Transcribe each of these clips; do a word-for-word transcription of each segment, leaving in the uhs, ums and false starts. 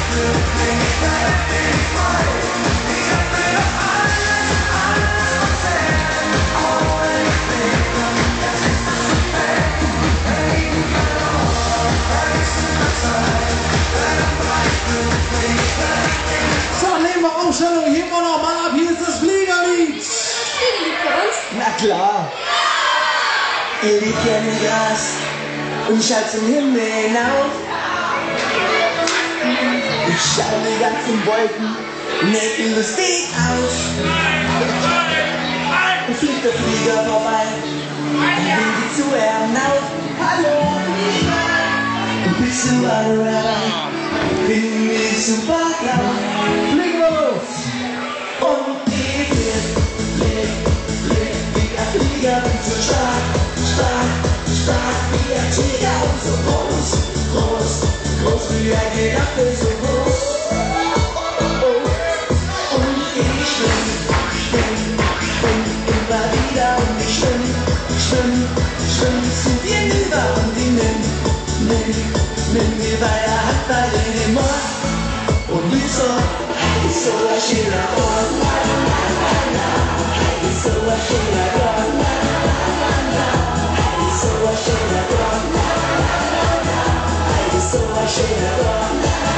Aufstellung, heben wir noch mal ab, hier ist das Fliegerlied. Na klar. Ihr liegt gerne im Gras und schaut zum Himmel hinauf. Ich schau die ganzen Wolken, necken lustig aus. Und fliegt der Flieger vorbei und winkt zu hinauf. Hallo Flieger, bist du alright? Bin ich super klar. Fliegen wir los. Und ich bin, leg, leg, wie ein Flieger, bin so stark, stark, stark wie ein Tiger und so groß, groß, groß wie ein Giraffe, so groß. Und ich schwimm, schwimm, schwimm immer wieder und ich schwimm, schwimm, schwimm zu dir hinüber und ich nimm, nimm, nimm mir bei der Hand bei den Mord. Und ich so, ich so ein schöner Ort. Ich so ein schöner Ort. Ich so ein schöner Ort. Ich so ein schöner Ort.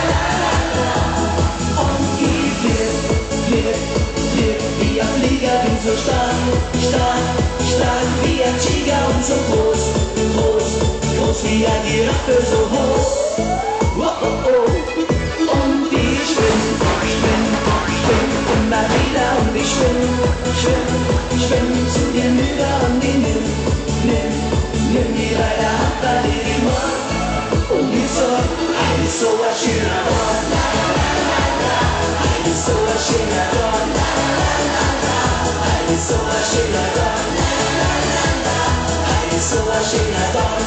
Und ich flieg, flieg, flieg wie ein Flieger, bin so stark, stark, stark wie ein Tiger und so groß, groß, groß wie ein Giraffe, so hoch. Oh, oh, oh. Und ich schwimm, schwimm, schwimm immer wieder und ich schwimm, schwimm, schwimm zu dir hinüber und ich nimm, nimm, nimm mir bei der Hand bei dir die Mord. Und ich so, ein so ein schöner Ort, ein so ein schöner Ort, ein so ein schöner Ort, ein so ein schöner Ort.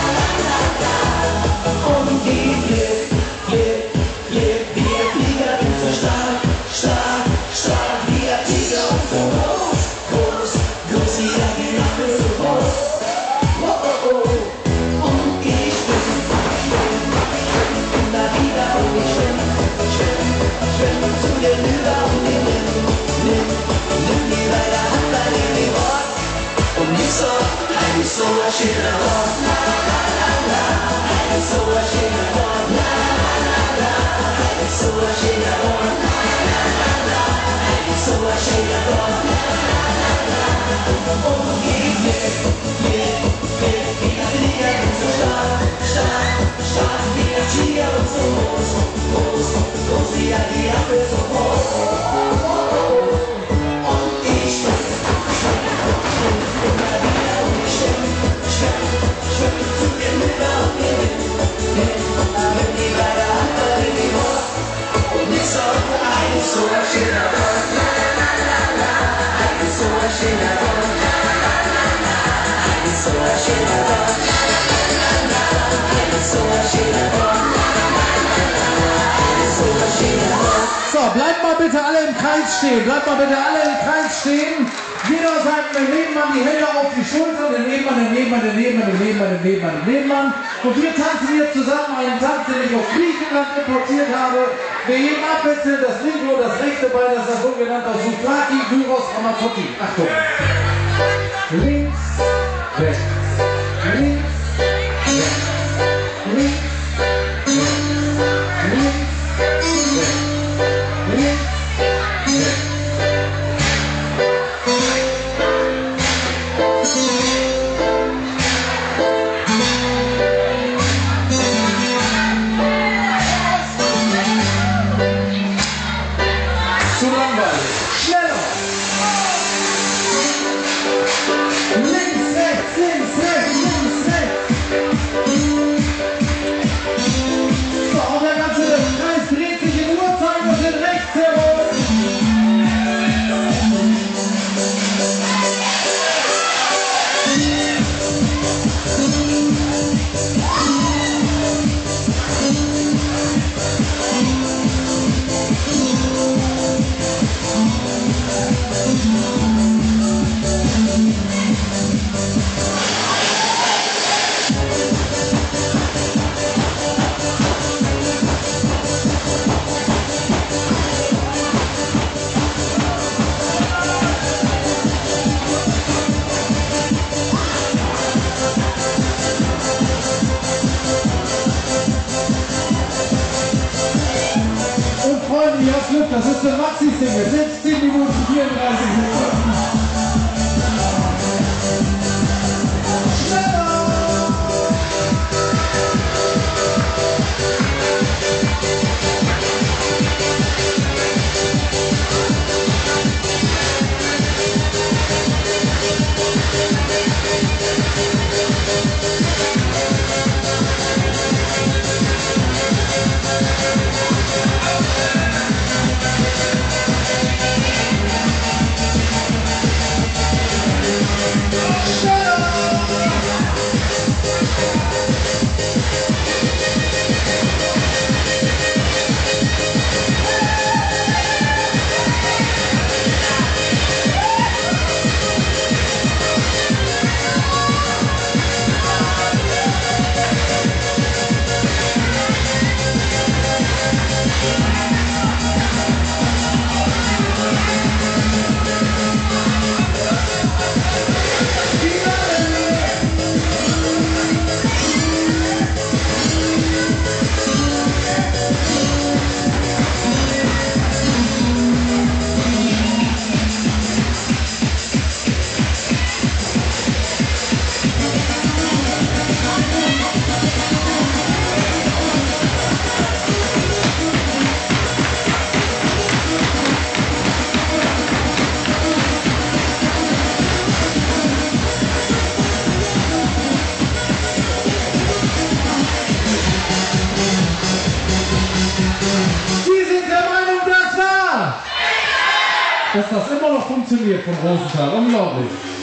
Und ich flieg, flieg, flieg wie ein Flieger, bin so stark, stark, stark wie ein Tiger und so groß, groß, groß wie ein Giraffe, so groß. Oh, oh, oh. Und ich schwimm, schwimm, schwimm immer wieder und ich schwimm, schwimm, schwimm zu dir hinüber und ich nimm, nimm, nimm mir bei der Hand bei dem Ort. Und ich so, ein so ein schöner Ort. Ein so ein schöner Ort. Ein so ein schöner Ort. Ein so ein schöner Ort. Und ich flieg, flieg, flieg wie ein Flieger, bin so stark, stark, stark wie ein Tiger und so groß, groß, groß wie ein Giraffe, so groß. Und ich schwimm, schwimm, schwimm immer wieder und ich schwimm, schwimm, schwimm zu dir hinüber und ich nimm, nimm, nimm die bei der Hand bei dem Ort. Und ich so, ein so ein schöner Ort, ein so ein schöner Ort, ein so ein schöner Ort, ein so ein schöner Ort, ein so ein schöner Ort. So, bleibt mal bitte alle im Kreis stehen. Bleibt mal bitte alle im Kreis stehen. Jeder sagt, der Nebenmann die Hände auf die Schulter, der Nebenmann, der Nebenmann, der Nebenmann, der Nebenmann, der Nebenmann, der Nebenmann. Und wir tanzen hier zusammen einen Tanz, den ich aus Griechenland importiert habe. Wir heben abwechselnd das linke und das rechte Bein, das ist das sogenannte Souflaki, Gyros, Ramazzotti. Achtung. Links, rechts, links, rechts, links, rechts, links, rechts, links, rechts. Zu langweilig. Schneller! Links, rechts, links, Sie sind der Meinung, das war, dass das immer noch funktioniert von Rosenthal. Unglaublich.